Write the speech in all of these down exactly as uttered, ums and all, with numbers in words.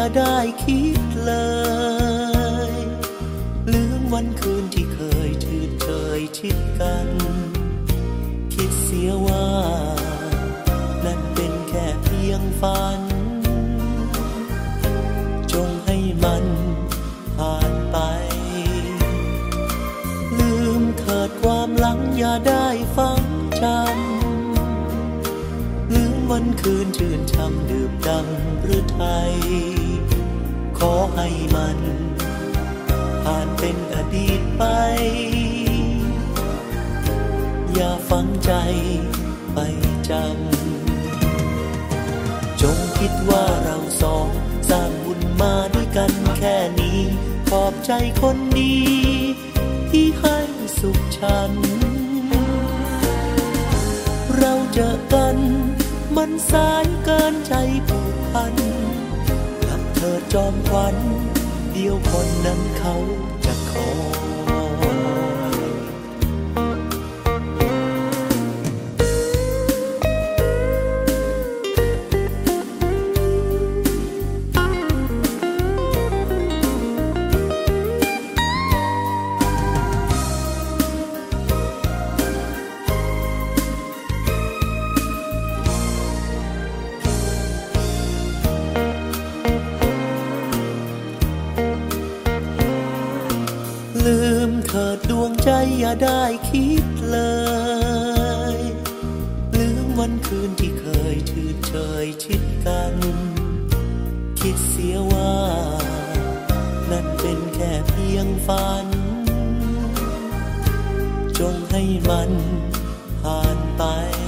ได้คิดเลยลืมวันคืนที่เคยชื่นเคยชิดกันคิดเสียว่านั่นเป็นแค่เพียงฝันจงให้มันผ่านไปลืมเถิดความหลังอย่าได้ฝังจำลืมวันคืนชื่นช่ำดื่มดำหรือไทยขอให้มันผ่านเป็นอดีตไปอย่าฝังใจไปจำจงคิดว่าเราสองสร้างบุญมาด้วยกันแค่นี้ขอบใจคนดีที่ให้สุขฉันเราเจอกันมันสายเกินใจผูกพันกับเธอจอมขวัญเดียวคนนั้นเขาจะขอลืมเถิดดวงใจอย่าได้คิดเลยลืมวันคืนที่เคยชื่นเชยชิดกันคิดเสียว่านั่นเป็นแค่เพียงฝันจงให้มันผ่านไป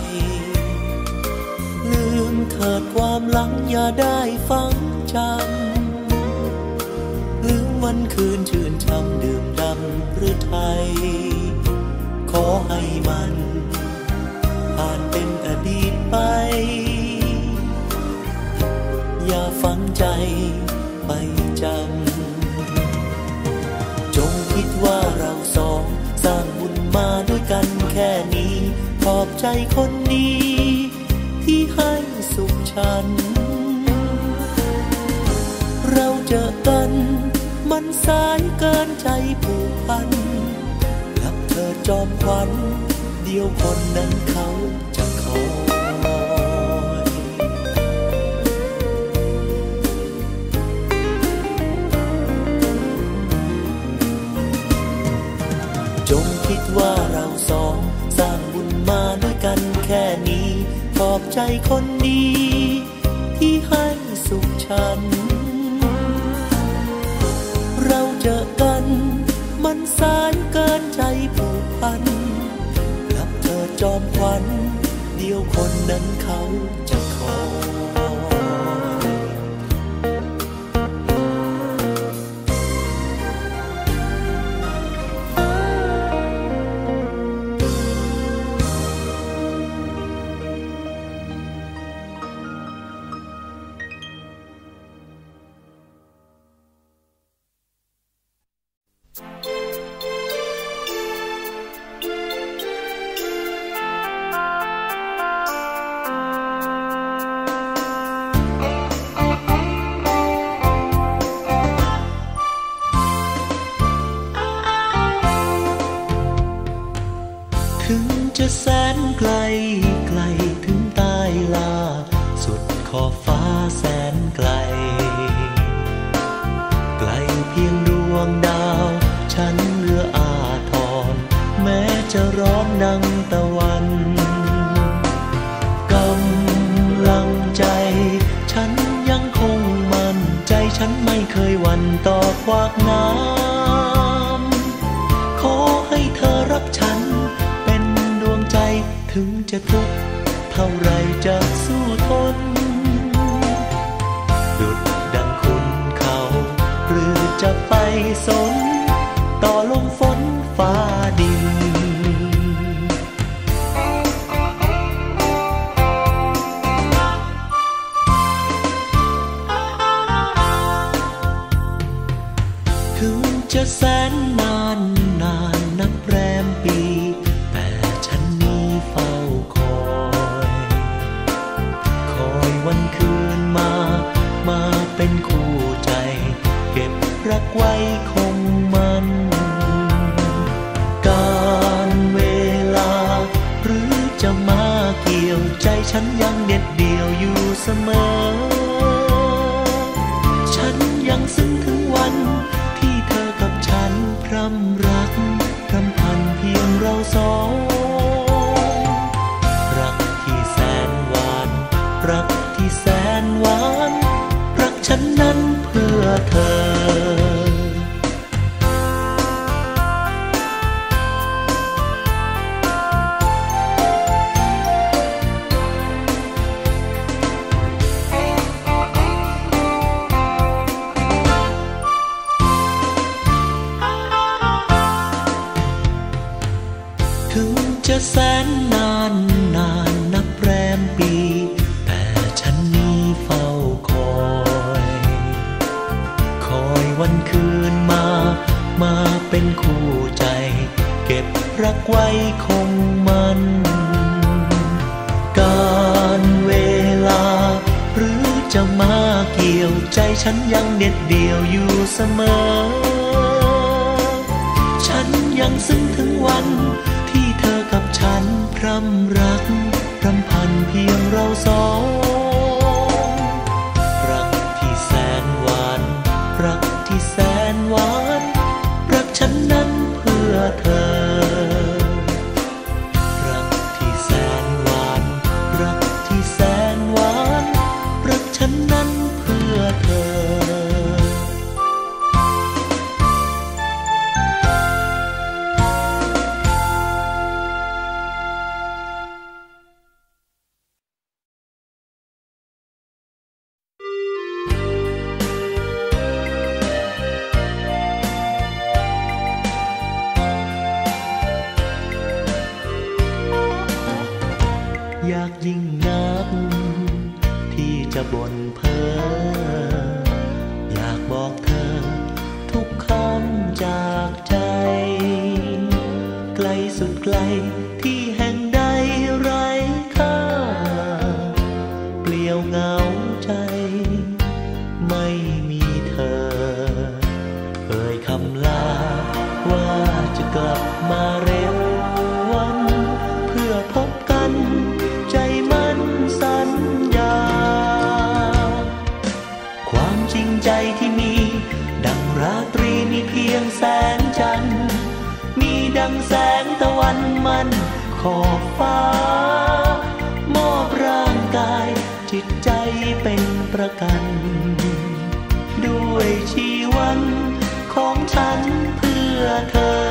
ลืมเถิดความหลังอย่าได้ฝังจำลืมวันคืนชื่นช่ำดื่มดำหรือไทยขอให้มันผ่านเป็นอดีตไปอย่าฝังใจไปจำจงคิดว่าเราสองสร้างบุญมาด้วยกันแค่นี้ขอบใจคนดีที่ให้สุขฉันเราเจอกันมันสายเกินใจผูกพันกับเธอจอมขวัญเดียวคนนั้นเขาจะคอยจงคิดว่าเราสองสร้างบุญมาด้วยกันแค่นี้ขอบใจคนดีที่ให้สุขฉันเราเจอกันมันสายเกินใจผูกพันกับเธอจอมขวัญเดียวคนนั้นเขาจะคจะแสนไกลไกลถึงใต้ลาสุดขอบฟ้าแสนไกลไกลเพียงดวงดาวฉันเรืออาทรแม้จะร้อนดังตะวันกำลังใจฉันยังคงมั่นใจฉันไม่เคยหวั่นต่อขวากน้ำขอให้เธอรักฉันถึงจะทุกข์เท่าไรจะสู้ทนดุจดังคุณเขาหรือจะไปสนต่อลมฝนฟ้าดินถึงจะแสนนานนานนับแรมปีวันคืนมามาเป็นคู่รักไว้คงมันการเวลาหรือจะมาเกี่ยวใจฉันยังเด็ดเดี่ยวอยู่เสมอฉันยังซึ้งถึงวันที่เธอกับฉันพร่ำรักรำพันเพียงเราสองรักที่แสนหวานรักที่แสนหวานรักฉันนั้นเพื่อเธอถึงจะแสนนานนานนับแรมปีแต่ฉันนี้เฝ้าคอยคอยวันคืนมามาเป็นคู่ใจเก็บรักไว้คงมันการเวลาหรือจะมาเกี่ยวใจฉันยังเด็ดเดี่ยวอยู่เสมอฉันยังซึ้งถึงวันที่เธอกับฉันพร่ำรักรำพันเพียงเราสองรักที่แสนหวานรักที่แสนหวานรักฉันนั้นเพื่อเธอรักที่แสนหวานรักที่แสนหวานรักฉันนั้นเพื่อเธออยากยิ่งนักที่จะบ่นเพ้ออยากบอกเธอทุกคำจากใจไกลสุดไกลที่แห่งใดไร้ค่าเปลี่ยวเหงาใจไม่มีเธอเอ่ยคำลาว่าจะกลับมาเร็ววันเพื่อพบกันใจมันสัญญาความจริงใจที่มีดังราตรีมีเพียงแสงจันทร์มีดังแสงตะวันมันขอบฟ้ามอบร่างกายจิตใจเป็นประกันด้วยชีวันของฉันเพื่อเธอ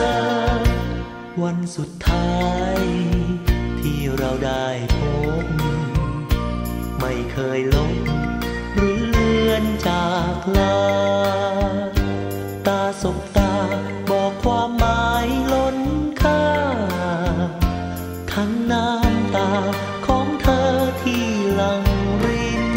วันสุดท้ายที่เราได้พบไม่เคยลบหรือเลือนจากลาตาสบตาบอกความหมายล้นค่าทั้งน้ำตาของเธอที่หลั่งริน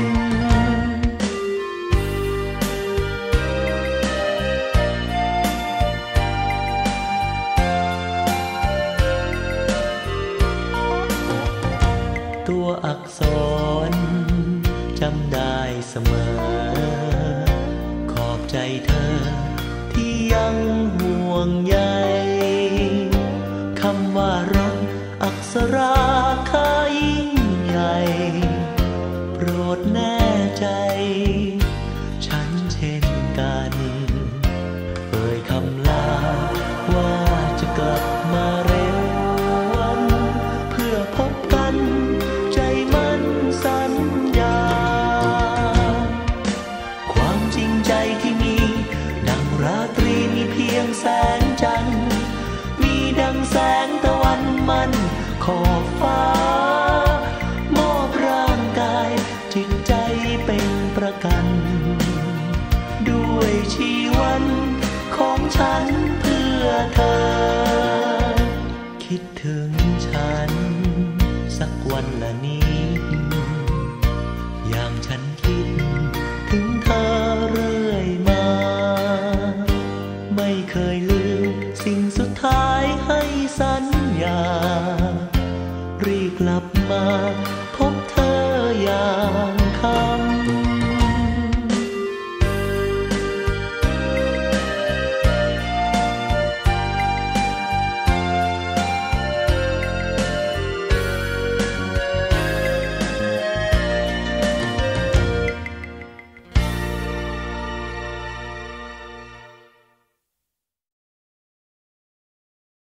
ตัวอักษรจำได้เสมอขอบใจเธอที่ยังห่วงใยคำว่ารักอักษราค่ายิ่งใหญ่โปรดแน่ใจฉันเช่นกันเอ่ยคำลาว่าจะกลับมาเร็ววันเพื่อพบกันใจมันสัญญาความจริงใจที่มีดังราตรีมีเพียงแสงจันทร์มีดังแสงตะวันมันขอบฟ้ามอบร่างกายจิตใจเป็นประกันด้วยชีวันของฉันเพื่อเธอคิดถึง